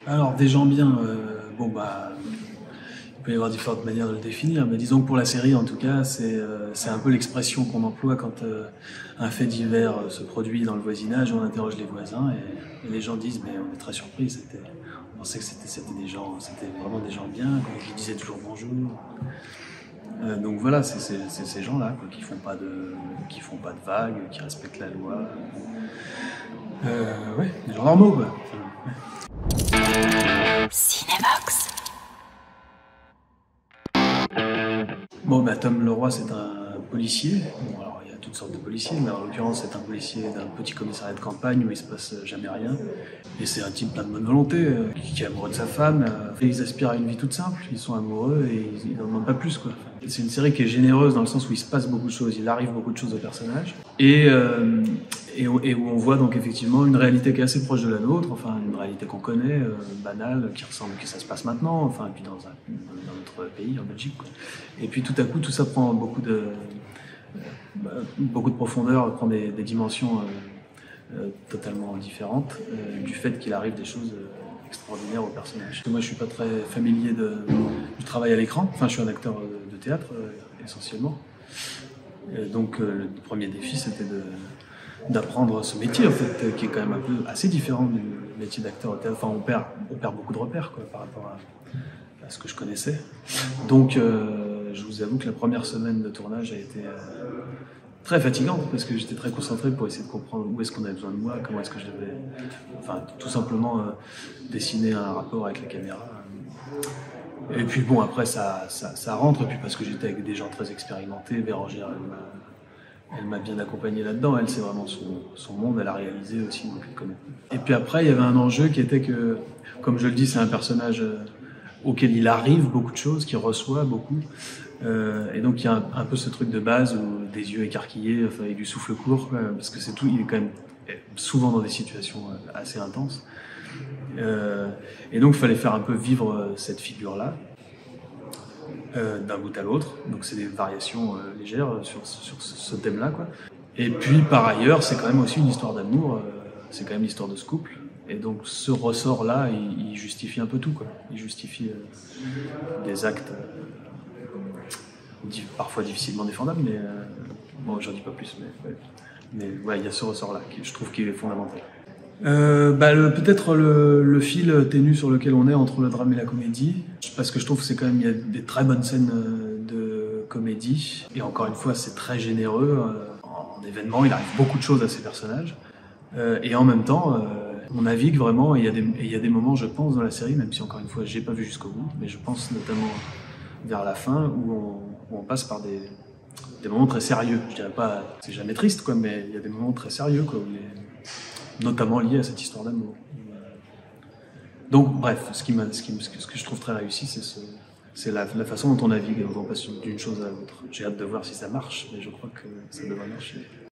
Alors, des gens bien, bon bah, il peut y avoir différentes manières de le définir, mais disons que pour la série, en tout cas, c'est un peu l'expression qu'on emploie quand un fait divers se produit dans le voisinage. On interroge les voisins et les gens disent, mais on est très surpris. On pensait que c'était des gens, c'était vraiment des gens bien, quoi, qui disaient toujours bonjour. Donc voilà, c'est ces gens-là quoi, qui font pas de vagues, qui respectent la loi. Ouais, des gens normaux quoi. Cinévox. Bon, bah, Tom Leroy, c'est un policier. Bon, alors, il y a toutes sortes de policiers, mais en l'occurrence, c'est un policier d'un petit commissariat de campagne où il se passe jamais rien. Et c'est un type plein de bonne volonté, qui est amoureux de sa femme. Et ils aspirent à une vie toute simple. Ils sont amoureux et ils n'en demandent pas plus, quoi. C'est une série qui est généreuse dans le sens où il se passe beaucoup de choses, il arrive beaucoup de choses aux personnages. Et où on voit donc effectivement une réalité qui est assez proche de la nôtre, enfin une réalité qu'on connaît, banale, qui ressemble, que ça se passe maintenant, enfin et puis dans notre pays, en Belgique, quoi. Et puis tout à coup, tout ça prend beaucoup de profondeur, prend des dimensions totalement différentes du fait qu'il arrive des choses extraordinaires aux personnages. Moi, je suis pas très familier du travail à l'écran. Enfin, je suis un acteur de théâtre essentiellement. Et donc, le premier défi, c'était d'apprendre ce métier, en fait, qui est quand même un peu assez différent du métier d'acteur au théâtre. Enfin, on perd beaucoup de repères quoi, par rapport à ce que je connaissais. Donc, je vous avoue que la première semaine de tournage a été très fatigante parce que j'étais très concentré pour essayer de comprendre où est-ce qu'on avait besoin de moi, comment est-ce que je devais, enfin, tout simplement dessiner un rapport avec la caméra. Et puis bon, après ça rentre, et puis parce que j'étais avec des gens très expérimentés, Bérangère, elle m'a bien accompagné là-dedans, elle c'est vraiment son monde, elle a réalisé aussi, donc elle connaît. Et puis après, il y avait un enjeu qui était que, comme je le dis, c'est un personnage auquel il arrive beaucoup de choses, qui reçoit beaucoup. Et donc il y a un peu ce truc de base où des yeux écarquillés, enfin, et du souffle court, quoi, parce que c'est tout, il est quand même souvent dans des situations assez intenses. Et donc il fallait faire un peu vivre cette figure-là d'un bout à l'autre. Donc c'est des variations légères sur ce thème-là, quoi. Et puis par ailleurs, c'est quand même aussi une histoire d'amour. C'est quand même l'histoire de ce couple. Et donc ce ressort-là, il justifie un peu tout, quoi. Il justifie des actes parfois difficilement défendables, mais bon, j'en dis pas plus. Mais ouais, il y a ce ressort-là qui je trouve qui est fondamental. Peut-être le fil ténu sur lequel on est entre le drame et la comédie, parce que je trouve que c'est quand même, il y a des très bonnes scènes de comédie, et encore une fois c'est très généreux, en événement il arrive beaucoup de choses à ces personnages, et en même temps on navigue vraiment, et il y a des moments je pense dans la série, même si encore une fois j'ai pas vu jusqu'au bout, mais je pense notamment vers la fin où on passe par des moments très sérieux, je dirais pas, c'est jamais triste quoi, mais il y a des moments très sérieux quoi, notamment lié à cette histoire d'amour. Donc, bref, ce que je trouve très réussi, c'est la façon dont on navigue, dont on passe d'une chose à l'autre. J'ai hâte de voir si ça marche, mais je crois que ça devrait marcher.